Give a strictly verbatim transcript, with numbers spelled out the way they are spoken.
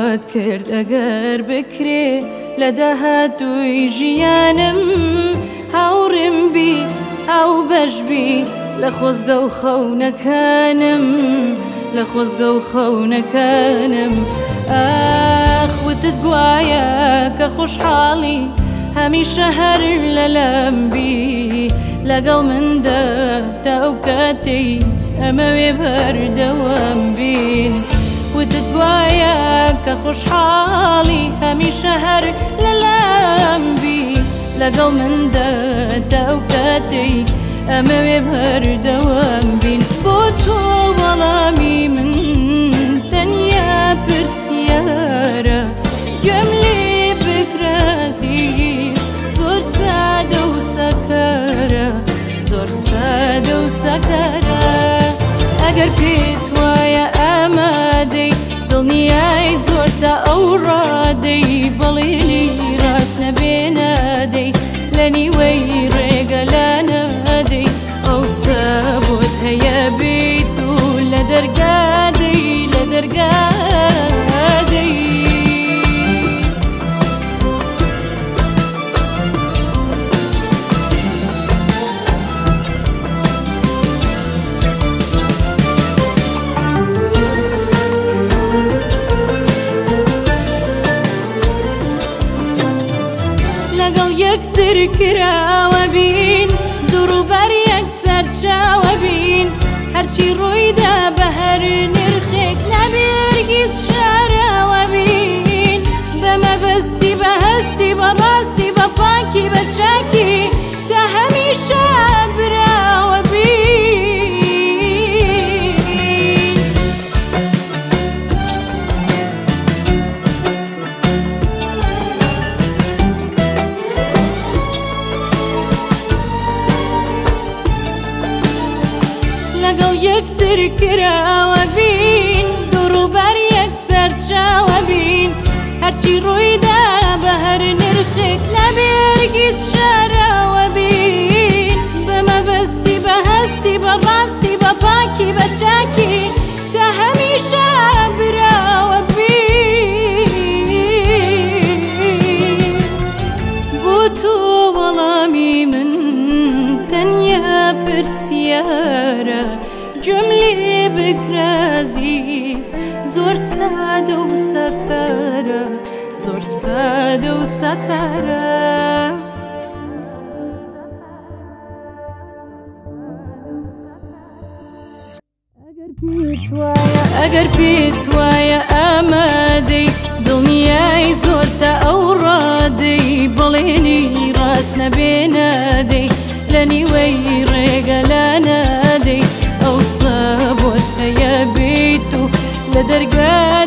چاوات کرد ئەگەر بکرێ لە داهاتووی ژیانم هاوڕێم بی هاو بەش بی لە خۆزگە و خەونەکانم لە خۆزگە و خەونەکانم ئاخ وتت گوایە کە خۆشحاڵی هەمیشە هەر لەلام بی لەگەڵ مندا تا ئەو کاتەی ئەمەوێ بەردەوام بین وتت گوایە کە خۆشحاڵی هەمیشە هەر لەلام بی لەگەڵ مندا تا ئەو کاتەی ئەمەوێ بەردەوام بین بۆ تۆ وەڵامی من تەنیا پرسیارە گوێم لێ بگرازی زۆر سادە و سەکارە زۆر سادە و سەکارە ئەگەر پێت وایە ئامادەی دڵنیای زۆر تا ئەو ڕادەی بەڵێنی ڕاست نەبێ نادەی لە نیوەی ڕێگە لا نادەی ئەوسا بۆت هەیە بیت و لە دەرگادەی لە دەرگادەی یەکتر کراوە بین دووڕوبەر یەکسەر چاوە بین هەرچی ڕوویدا بە هەر نرخێک نەبێ هەرگیز شاراوە بین بە مەبەستی بە هەستی بە ڕاستی بە پاکی بە چاکی تا هەمیشە براوە بین لەگەڵ یەکتر کراوە بین دووڕوبەر یەکسەر چاوە بین هەرچی ڕوویدا بە هەر نرخێک نەبێ هەرگیز شاراوە بین بە مەبەستی بە هەستی بە ڕاستی بە پاکی بە چاکی تا هەمیشە براوە بین بۆ تۆ وەڵامی من تەنیا پرسیارە گوێم لێ بگرازیز زۆر سادە و سەکارە زۆر سادە و سەکارە ئەگەر پێت وایە ئامادەی دڵنیای زۆر تا ئەو ڕادەی بەڵێنی ڕاست نەبێ نادەی لە نیوەی ڕێگە لا نادەی ئەوسا بۆت هەیە بیت و لە دەرگا